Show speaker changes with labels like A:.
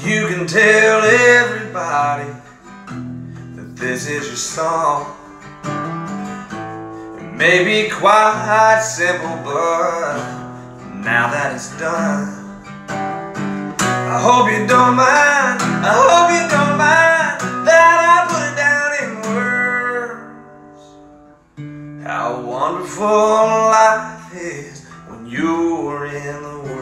A: you can tell everybody that this is your song. It may be quite simple, but now that it's done, I hope you don't mind, I hope you don't mind that I put it down in words. How wonderful life is when you're in the world.